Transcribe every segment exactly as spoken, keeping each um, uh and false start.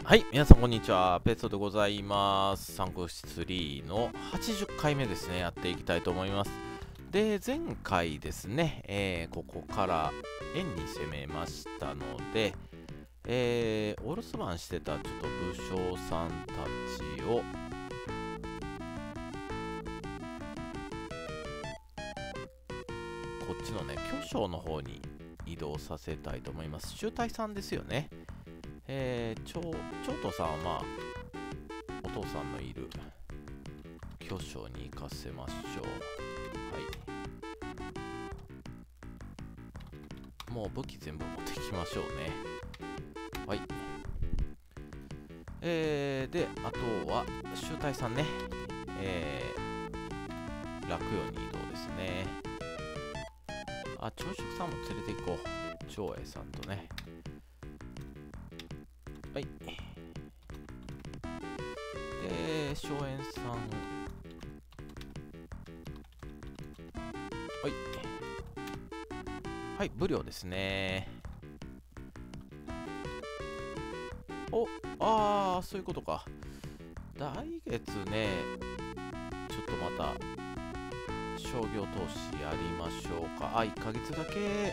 はい、皆さんこんにちは。ペットでございます。サンクススリーのはちじゅっかいめですね、やっていきたいと思います。で、前回ですね、えーここから円に攻めましたので、えーお留守番してたちょっと武将さんたちを、こっちのね、巨匠の方に移動させたいと思います。集大さんですよね。えー、長長斗さんはまあ、お父さんのいる巨匠に行かせましょう。はい。もう武器全部持ってきましょうね。はい。えー、で、あとは、集大さんね。えー、落葉に移動ですね。あ、朝食さんも連れて行こう。長英さんとね。はい。で、荘園さん。はい。はい、武領ですね。お、あー、そういうことか。来月ね、ちょっとまた、商業投資やりましょうか。あ、いっかげつだけ、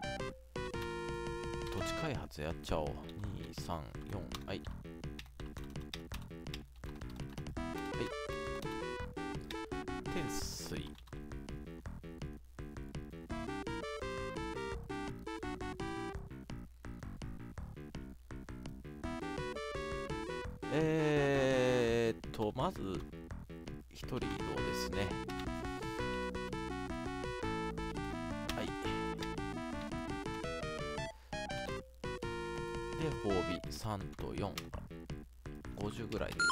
土地開発やっちゃおう。に、さん、よん、はい。はい。天水。えーっと、まず、一人移動ですね。はい。で、褒美さんとよん。ごじゅうぐらいでいいでし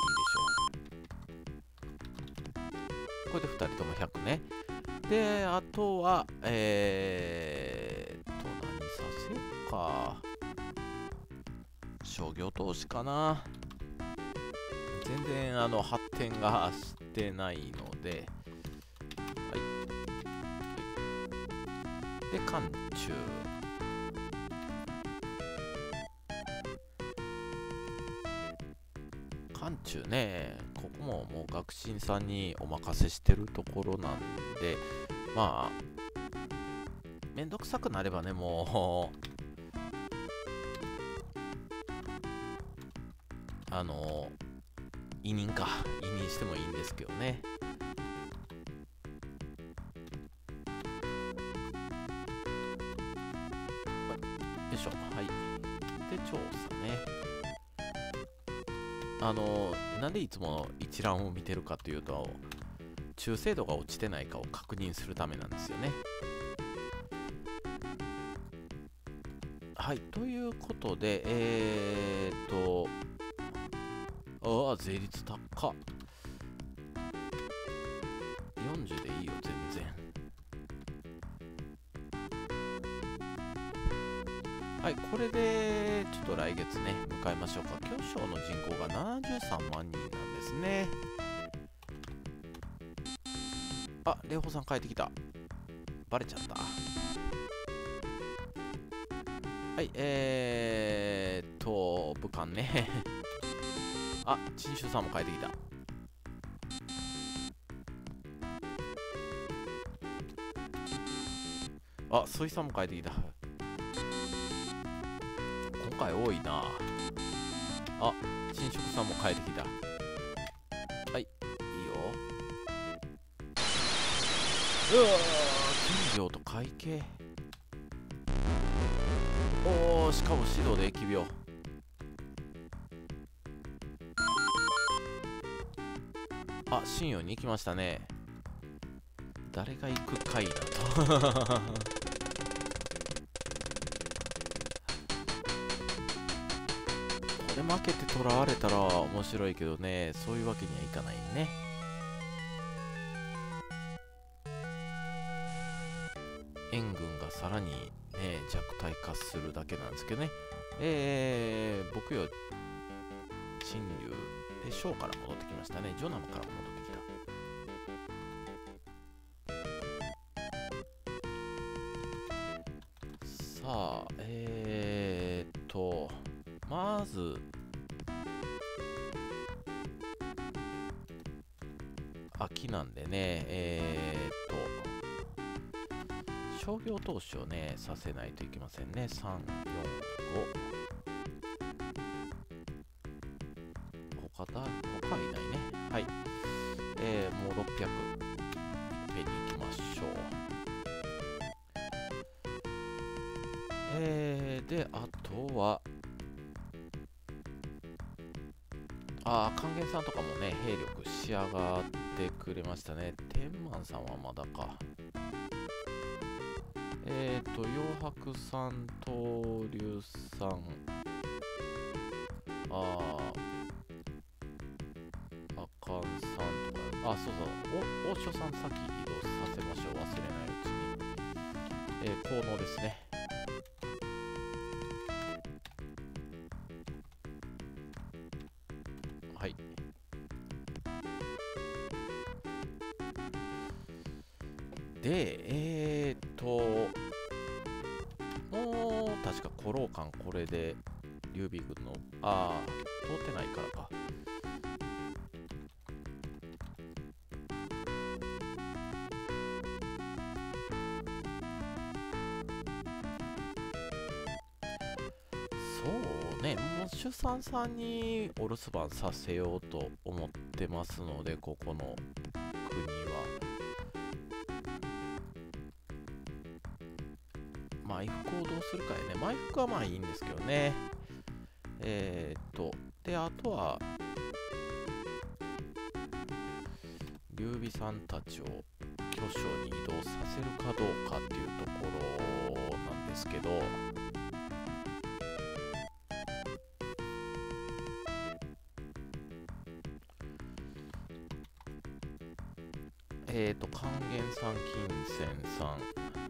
ょう。これでふたりともひゃくね。で、あとは、えーっと、何させようか。商業投資かな。全然あの発展がしてないので、はい。はい、で、寒中。寒中ね、ここももう学神さんにお任せしてるところなんで、まあ、めんどくさくなればね、もう、あの、委任か、委任してもいいんですけどね。よいしょ、はい。で、調査ね。あの、なんでいつも一覧を見てるかというと、中精度が落ちてないかを確認するためなんですよね。はい、ということで、えーっと、ああ、税率高っ。よんじゅうでいいよ、全然。はい、これで、ちょっと来月ね、迎えましょうか。巨匠の人口がななじゅうさんまんにんなんですね。あ、レホさん帰ってきた。バレちゃった。はい、えーっと、武漢ね。あ、陳州さんも帰ってきた。あ、ソイさんも帰ってきた。今回多いな。あ、新宿さんも帰ってきた。はい、いいよ。うわー、金城と会計。おー、しかも指導で疫病。あ、信用に行きましたね。誰が行くかいなと。これ負けて囚われたら面白いけどね、そういうわけにはいかないね。援軍がさらにね、弱体化するだけなんですけどね。えー、僕よ、陳竜で、ショーから戻ってきましたね。ジョナムから戻ってきた。さあ、えーっと、まず、 秋なんでね、えー、っと、商業投資をね、させないといけませんね。さん、よん、ご。他だ、他いないね。はい。えー、もうろっぴゃく。いっぺんに行きましょう。えー、で、あとは、ああ、還元さんとかもね、兵力仕上がってくれましたね。天満さんはまだか。えっ、ー、と、洋白さん、東流さん、ああ、あかんさんとか、あ、そうそう、お、大所さん先移動させましょう。忘れないうちに。えー、効能ですね。はい。で、えーっと、もう、確か古老館これで、劉備軍の、ああ、通ってないからか。そうね、もう主産さんにお留守番させようと思ってますので、ここの国は。埋伏をどうするかやね。埋伏はまあいいんですけどね。えー、っと、で、あとは、劉備さんたちを巨匠に移動させるかどうかっていうところなんですけど、えーと、還元さん、金銭さん、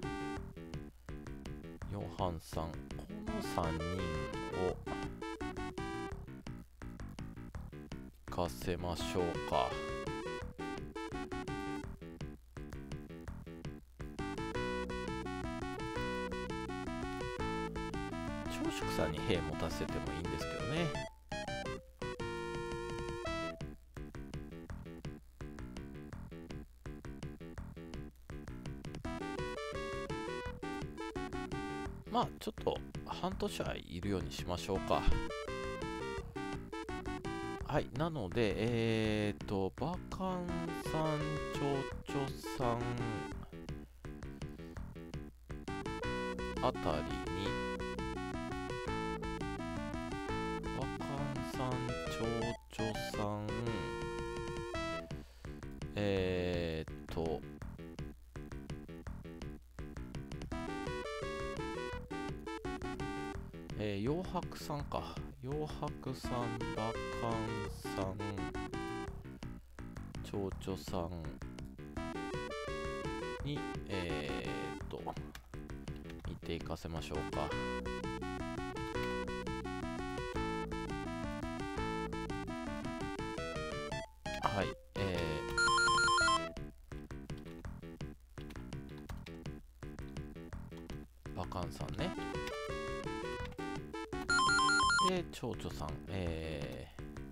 ヨハンさん、このさんにんを行かせましょうか。長宿さんに兵持たせてもいいんですけどね。まあちょっと半年はいるようにしましょうか。はい、なので、えーと、バカンさん、蝶々さんあたりに、バカンさん、蝶々さん、えーと、えー、洋白さんか。洋白さん、バカンさん、蝶々さんに、えーと、行っていかせましょうか。はい、えー、バカンさんね。で、蝶々さん、え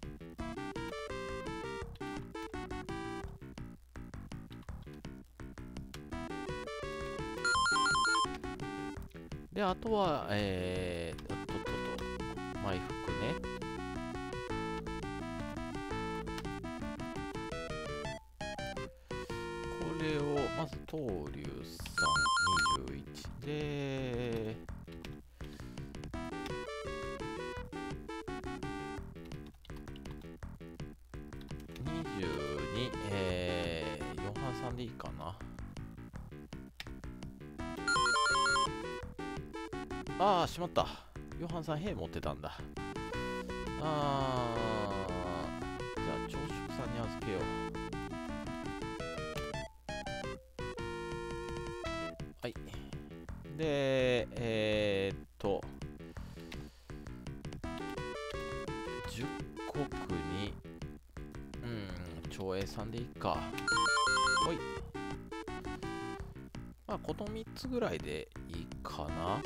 ー、で、あとは、えー、とっとっとと、埋伏ね。これを、まず、東流さん、にじゅういちで、にじゅうに、えー、ヨハンさんでいいかな。ああ、しまった。ヨハンさん兵持ってたんだ。あー、じゃあ、朝食さんに預けよう。はい。で、えー、っと、じゅっこくに、うん、長英さんでいいか。ほい。まあ、このみっつぐらいでいいかな。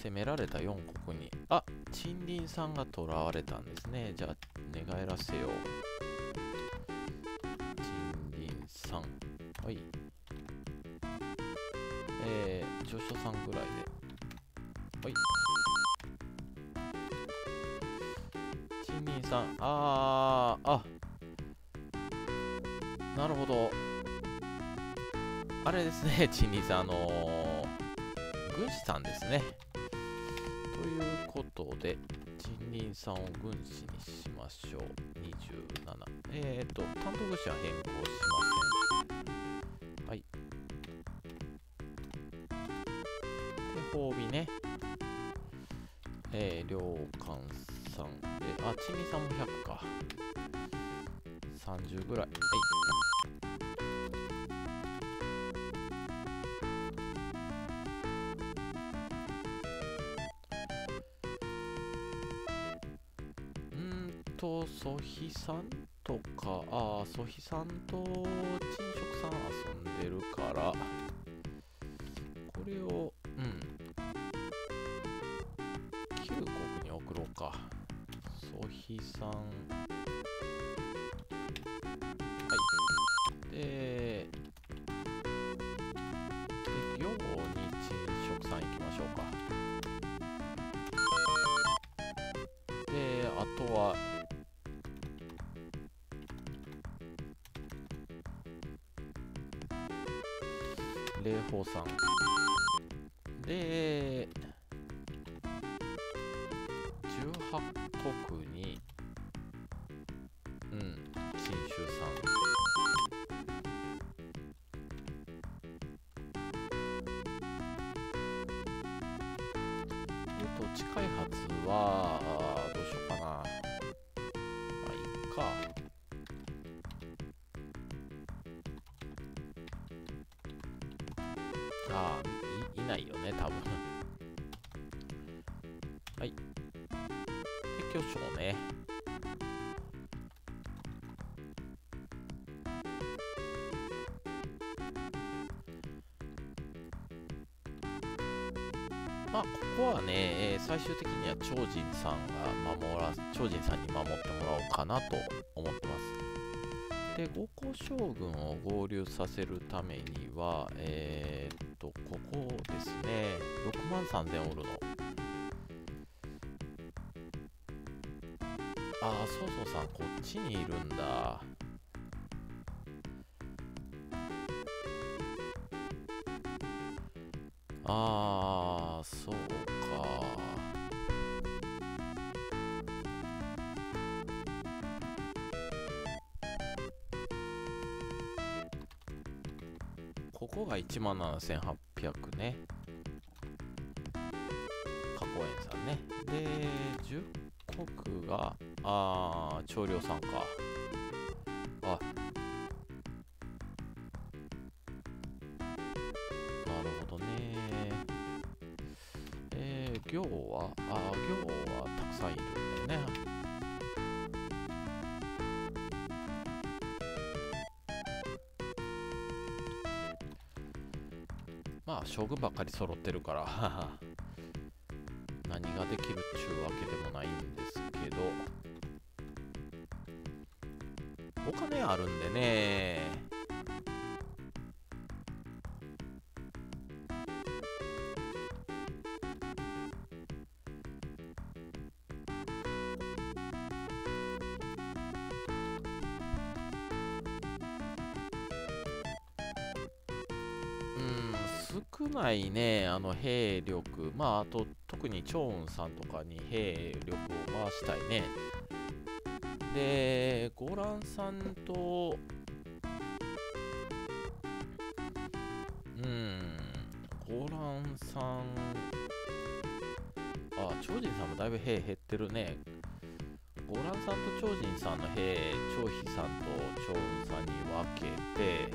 攻められたよん国に、あ、陳林さんが囚われたんですね。じゃあ寝返らせよう。陳林さん、はい、えー、上昇さんぐらいで、はい、陳林さん、あー、あ、なるほど、あれですね、陳林さん、あのー、軍師さんですね。ということで、陳林さんを軍師にしましょう。にじゅうなな。えっと、担当軍師は変更しません。はい。で、褒美ね。えー、領官さんで、あ、陳林さんもひゃくか。さんじゅうぐらい。はい。と、ソヒさんとか、ああ、ソヒさんと陳職さん遊んでるから、これを、うん、きゅう国に送ろうか。ソヒさん、はい。で、で、行に陳職さん行きましょうか。で、あとは、霊峰さんでじゅうはち国にうん陳州さんで土地開発はどうしようかな。まあいいか。ああ、い、いないよね、多分。はい。で、巨匠ね。まあ、ここはね、えー最終的には超人さんが守ら、超人さんに守ってもらおうかなと思ってます。で、五個将軍を合流させるためには、えー、っと、ここですね、ろくまんさんぜんおるの。ああ、そうそうさん、こっちにいるんだ。ああ、そうか。ここがいちまんななせんはっぴゃくね。加工園さんね。で、じゅっ国が、ああ、長領さんか。あ、なるほどね。えー、行は、ああ、行はたくさんいるんだよね。まあ、将軍ばっかり揃ってるから何ができるっちゅうわけでもないんですけど、お金あるんでね。うん、少ないね、あの兵力。まあ、あと、特に趙雲さんとかに兵力を回したいね。で、ゴランさんと、うん、ゴランさん、あ、超人さんもだいぶ兵減ってるね。ゴランさんと超人さんの兵、張飛さんと趙雲さんに分けて、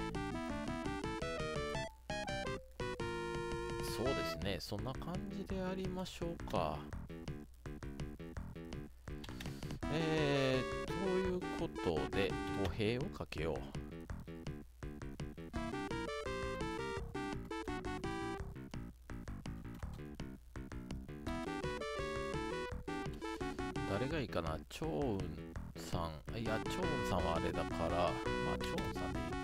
そうですね、そんな感じでやりましょうか。えー、ということで、歩兵をかけよう。 がいいかな。超雲さん。いや、超雲さんはあれだから、まあ、超雲さんでいい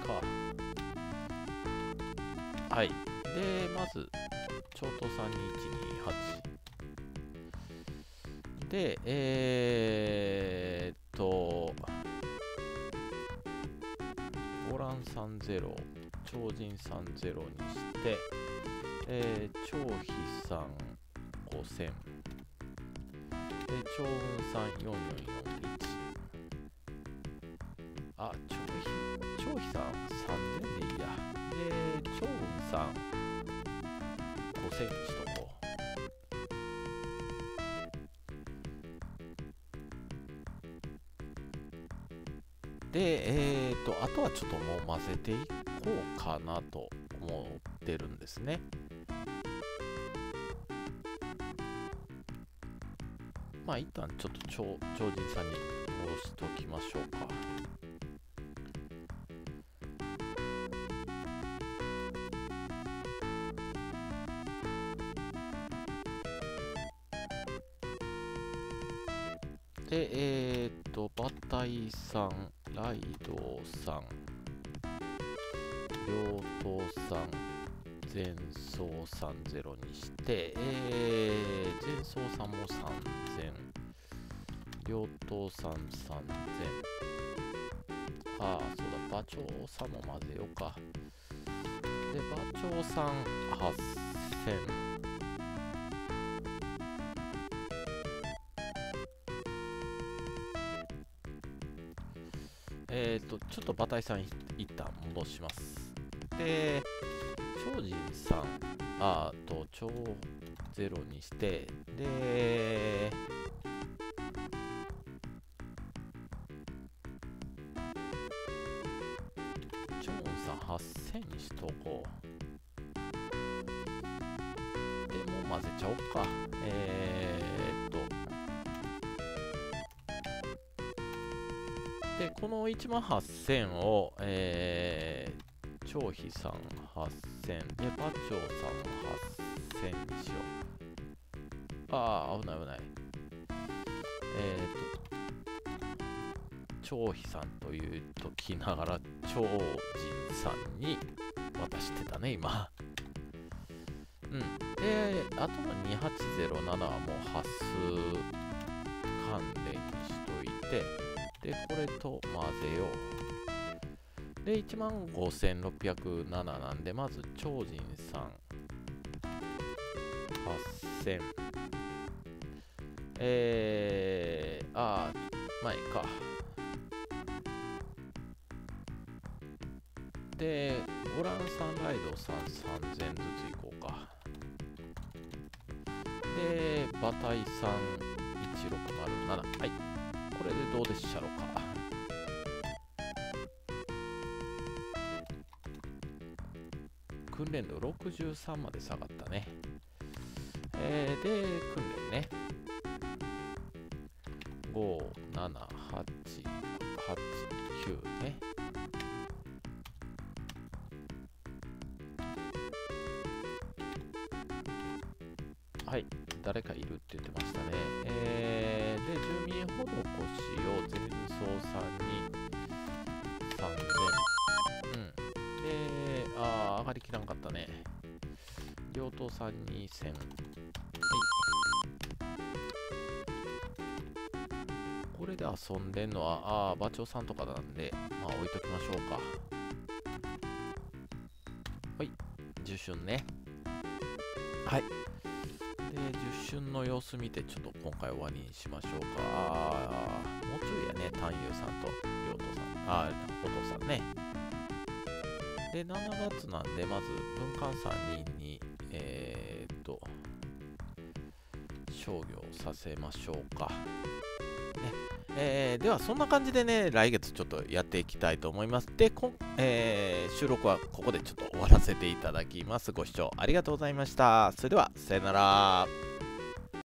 か。はい。で、まず、超東さんにいちにはち。で、えーっと、ゴランさんぜろ、超人さんぜろにして、えー、超飛さんごせん、で、超雲さんよんよんよんいち。あ、超飛、超飛さんさんぜんでいいや。で、超雲さんごせんにしとこう。で、えーと、あとはちょっともう混ぜていこうかなと思ってるんですね。まあ一旦ちょっと超、超人さんに戻しておきましょうか。で、えーと、バタイさん、ライドウさん、両党さん、前奏さんぜろにして、えー、前奏さんもさんぜん、両党さんさんぜん、ああ、そうだ、馬長さんも混ぜようか。で、馬長さんはっせん、えっと、ちょっと馬体さん一旦戻します。で、超人さん、あーと、超ゼロにして、で、超音さんはっせんにしとこう。で、もう混ぜちゃおうか。えーっと、で、このいちまんはっせんを、えー、超飛さんはっせん、で、馬長さんもはっせんにしよう。ああ、危ない危ない。えー、っと、超飛さんというときながら、超人さんに渡してたね、今。うん。で、あとのにはちゼロななはもう端数関連にしといて、で、これと混ぜよう。で、いちまんごせんろっぴゃくなななんで、まず超人さん、はっせん。えー、あー、まあいいか。で、ゴランさん、ライドさんさんぜんずついこうか。で、馬体さんいちろくまるなな。はい。これでどうでっしゃろうか。訓練度ろくじゅうさんまで下がったね。えー、で、訓練ね。ご、なな、はち、はち、きゅうね。はい。誰かいるって言ってましたね。えー、で、住民施しを前奏さんにさんぜん。うん。で、あー、上がりきらんかったね。両党さんにせん。はい。これで遊んでんのは、あー、馬長さんとかなんで、まあ置いときましょうか。はい。受春ね。はい。で、受春の様子見て、ちょっと今回終わりにしましょうか。あー、もうちょいやね、丹友さんと両党さん、あー、お父さんね。で、しちがつなんで、まず文官さんにんに、えーっと、商業させましょうか。ね。えー、では、そんな感じでね、来月ちょっとやっていきたいと思います。で、こんえー、収録はここでちょっと終わらせていただきます。ご視聴ありがとうございました。それでは、さよなら。